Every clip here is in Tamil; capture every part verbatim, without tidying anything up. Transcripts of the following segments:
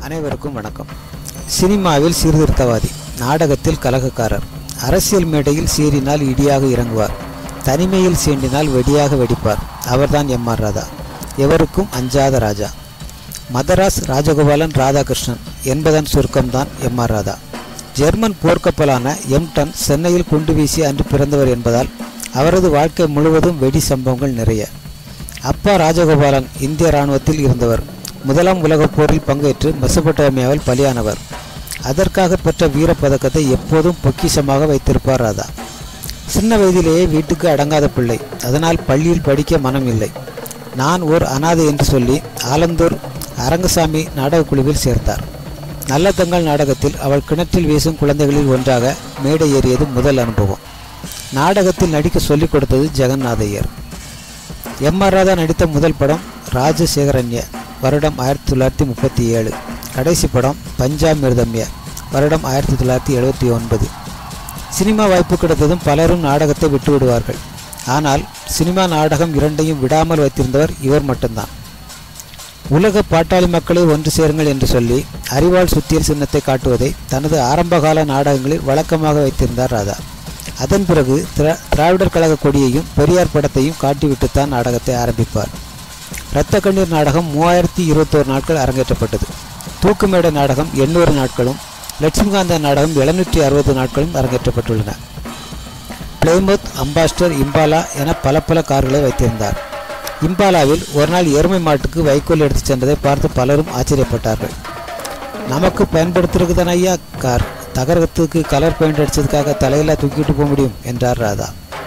அனைவருக்கும் வணக்கம். சினிமாவில் சீர்திருத்தவாதி, நாடகத்தில் கலகக்காரர், அரசியல் மேடையில் சீறினால் இடியாக இறங்குவார், தனிமையில் சீண்டினால் வெடியாக வெடிப்பார். அவர்தான் எம் ஆர் ராதா. எவருக்கும் அஞ்சாத ராஜா. மதராஸ் ராஜகோபாலன் ராதாகிருஷ்ணன் என்பதன் சுருக்கம்தான் எம் ஆர் ராதா. ஜெர்மன் போர்க்கப்பலான எம்டன் சென்னையில் குண்டு வீசி அன்று பிறந்தவர் என்பதால் அவரது வாழ்க்கை முழுவதும் வெடி சம்பவங்கள் நிறைய. அப்பா ராஜகோபாலன் இந்திய இராணுவத்தில் இருந்தவர். முதலாம் உலகப் போரில் பங்கேற்று மெசபடோமியாவில் பலியானவர். அதற்காக பெற்ற வீரப்பதக்கத்தை எப்போதும் பொக்கிஷமாக வைத்திருப்பார் ராதா. சின்ன வயதிலேயே வீட்டுக்கு அடங்காத பிள்ளை. அதனால் பள்ளியில் படிக்க மனம் இல்லை. நான் ஓர் அனாதை என்று சொல்லி ஆலந்தூர் அரங்கசாமி நாடக குழுவில் சேர்த்தார். நல்ல தங்கள் நாடகத்தில் அவள் கிணற்றில் வீசும் குழந்தைகளில் ஒன்றாக மேடை ஏறியது முதல் அனுபவம். நாடகத்தில் நடிக்க சொல்லிக் கொடுத்தது ஜெகநாதையர். எம் ஆர் ராதா நடித்த முதல் படம் ராஜசேகரன்ய, வருடம் ஆயிரத்தி தொள்ளாயிரத்தி முப்பத்தி ஏழு. கடைசி படம் பஞ்சாமிர்தம்ய, வருடம் ஆயிரத்தி தொள்ளாயிரத்தி எழுபத்தி ஒன்பது. சினிமா வாய்ப்பு கிடைத்ததும் பலரும் நாடகத்தை விட்டு விடுவார்கள். ஆனால் சினிமா நாடகம் இரண்டையும் விடாமல் வைத்திருந்தவர் இவர் மட்டும்தான். உலக பாட்டாளி மக்களை ஒன்று சேருங்கள் என்று சொல்லி அறிவாள் சுத்தியல் சின்னத்தை காட்டுவதை தனது ஆரம்பகால நாடகங்களில் வழக்கமாக வைத்திருந்தார் ராதா. அதன் பிறகு திரா திராவிடர் கழக கொடியையும் பெரியார் படத்தையும் காட்டிவிட்டுத்தான் நாடகத்தை ஆரம்பிப்பார். இரத்த கண்ணீர் நாடகம் மூவாயிரத்தி இருபத்தோரு நாட்கள் அரங்கேற்றப்பட்டது. தூக்குமேடை நாடகம் எண்ணூறு நாட்களும், லட்சுமிகாந்த நாடகம் எழுநூற்றி அறுபது நாட்களும் அரங்கேற்றப்பட்டுள்ளன. பிளேமவுத், அம்பாஸ்டர், இம்பாலா என பல பல கார்களை வைத்திருந்தார். இம்பாலாவில் ஒரு நாள் எருமை மாட்டுக்கு வைக்கோல் எடுத்து சென்றதை பார்த்து பலரும் ஆச்சரியப்பட்டார்கள். நமக்கு பயன்படுத்துறதுக்கு தானே ஐயா கார், தகரத்துக்கு கலர் பெயிண்ட் அடித்ததுக்காக தலையெல்லாம் தூக்கிட்டு போக முடியும் என்றார் ராதா.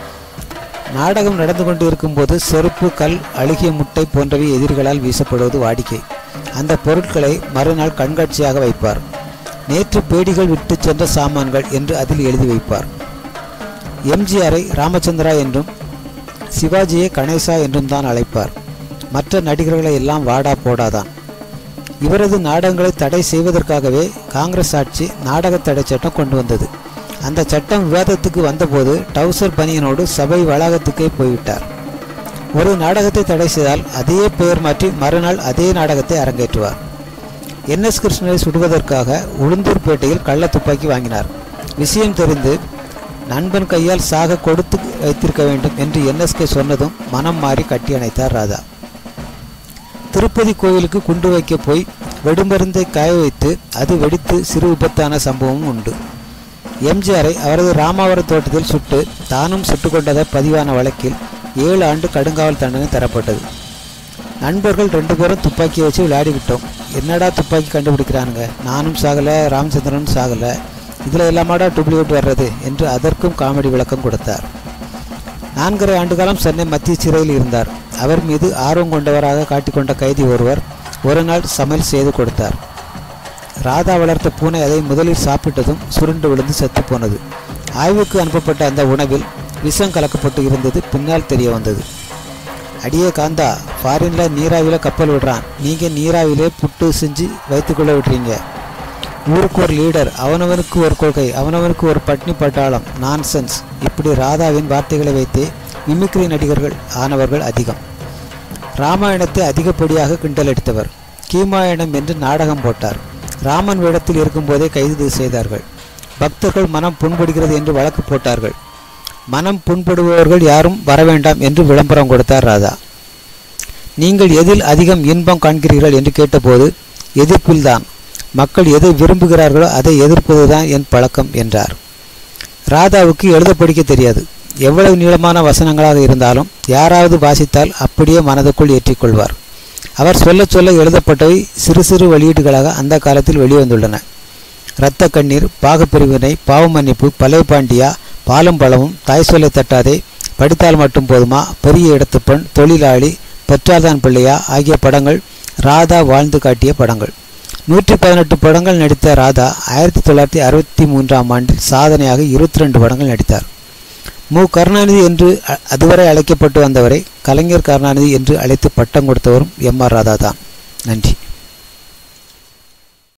நாடகம் நடந்து கொண்டு இருக்கும்போது செருப்பு, கல், அழுகிய முட்டை போன்றவை எதிரிகளால் வீசப்படுவது வாடிக்கை. அந்த பொருட்களை மறுநாள் கண்காட்சியாக வைப்பார். நேற்று பேடிகள் விட்டு சென்ற சாமான்கள் என்று அதில் எழுதி வைப்பார். எம்ஜிஆரை ராமச்சந்திரா என்றும் சிவாஜியை கணேசா என்றும் தான் அழைப்பார். மற்ற நடிகர்களை எல்லாம் வாடா போடாதான். இவரது நாடகங்களை தடை செய்வதற்காகவே காங்கிரஸ் ஆட்சி நாடக தடை சட்டம் கொண்டு வந்தது. அந்த சட்டம் விவாதத்துக்கு வந்தபோது டவுசர் பனியனோடு சபை வளாகத்துக்கே போய்விட்டார். ஒரு நாடகத்தை தடை செய்தால் அதையே பெயர் மாற்றி மறுநாள் அதே நாடகத்தை அரங்கேற்றுவார். என் எஸ் கிருஷ்ணரை சுடுவதற்காக உளுந்தூர்பேட்டையில் கள்ள துப்பாக்கி வாங்கினார். விஷயம் தெரிந்து நண்பன் கையால் சாக கொடுத்து வைத்திருக்க வேண்டும் என்று என்எஸ்கே சொன்னதும் மனம் மாறி கட்டி அணைத்தார் ராதா. திருப்பதி கோவிலுக்கு குண்டு வைக்க போய் வெடிமருந்தை காய வைத்து அது வெடித்து சிறு விபத்தான சம்பவமும் உண்டு. எம்ஜிஆரை அவரது ராமாவரம் தோட்டத்தில் சுட்டு தானும் சுட்டுக்கொண்டதை பதிவான வழக்கில் ஏழு ஆண்டு கடுங்காவல் தண்டனை தரப்பட்டது. நண்பர்கள் ரெண்டு பேரும் துப்பாக்கியை வச்சு விளையாடிவிட்டோம். என்னடா துப்பாக்கி கண்டுபிடிக்கிறானுங்க, நானும் சாகலை, ராமச்சந்திரனும் சாகலை, இதில் எல்லாமாடா டூப்ளிகேட் வர்றது என்று அதற்கும் காமெடி விளக்கம் கொடுத்தார். நான்கரை ஆண்டு காலம் சென்னை மத்திய சிறையில் இருந்தார். அவர் மீது ஆர்வம் கொண்டவராக காட்டிக்கொண்ட கைதி ஒருவர் ஒரு நாள் சமையல் செய்து கொடுத்தார். ராதா வளர்த்த பூனை அதை முதலில் சாப்பிட்டதும் சுருண்டு விழுந்து செத்து போனது. ஆய்வுக்கு அனுப்பப்பட்ட அந்த உணவில் விஷம் கலக்கப்பட்டு இருந்தது பின்னால் தெரிய வந்தது. அடியே காந்தா, ஃபாரின்ல நீராவில கப்பல் விடுறான், நீங்கள் நீராவிலே புட்டு செஞ்சு வைத்துக்கொள்ள விடுறீங்க. ஊருக்கு ஒரு லீடர், அவனவனுக்கு ஒரு கொள்கை, அவனவனுக்கு ஒரு பட்னி பட்டாளம், நான்சென்ஸ். இப்படி ராதாவின் வார்த்தைகளை வைத்தே மிமிக்ரி நடிகர்கள் ஆனவர்கள் அதிகம். ராமாயணத்தை அதிகப்படியாக கிண்டலடித்தவர். கீமாயணம் என்று நாடகம் போட்டார். ராமன் வேடத்தில் இருக்கும்போதே கைது செய்தார்கள். பக்தர்கள் மனம் புண்படுகிறது என்று வழக்கு போட்டார்கள். மனம் புண்படுபவர்கள் யாரும் வரவேண்டாம் என்று விளம்பரம் கொடுத்தார் ராதா. நீங்கள் எதில் அதிகம் இன்பம் காண்கிறீர்கள் என்று கேட்டபோது எதிர்ப்பில்தான். மக்கள் எதை விரும்புகிறார்களோ அதை எதிர்ப்பதுதான் என் பழக்கம் என்றார். ராதாவுக்கு எழுத படிக்க தெரியாது. எவ்வளவு நீளமான வசனங்களாக இருந்தாலும் யாராவது வாசித்தால் அப்படியே மனதுக்குள் ஏற்றிக்கொள்வார். அவர் சொல்ல சொல்ல எழுதப்பட்டவை சிறு சிறு வெளியீடுகளாக அந்த காலத்தில் வெளிவந்துள்ளன. இரத்த கண்ணீர், பாகப்பிரிவினை, பாவ மன்னிப்பு, பழைய பாண்டியா, பாலும் பழமும், தாய் சொல்லை தட்டாதே, படித்தால் மட்டும் போதுமா, பெரிய இடத்து பெண், தொழிலாளி, பெற்றால்தான் பிள்ளையா ஆகிய படங்கள் ராதா வாழ்ந்து காட்டிய படங்கள். நூற்றி பதினெட்டு படங்கள் நடித்த ராதா ஆயிரத்தி தொள்ளாயிரத்தி அறுபத்தி மூன்றாம் ஆண்டில் சாதனையாக இருபத்தி ரெண்டு படங்கள் நடித்தார். மு கருணாநிதி என்று அதுவரை அழைக்கப்பட்டு வந்தவரை கலைஞர் கருணாநிதி என்று அழைத்து பட்டம் கொடுத்தவரும் எம் ஆர் ராதா தான். நன்றி.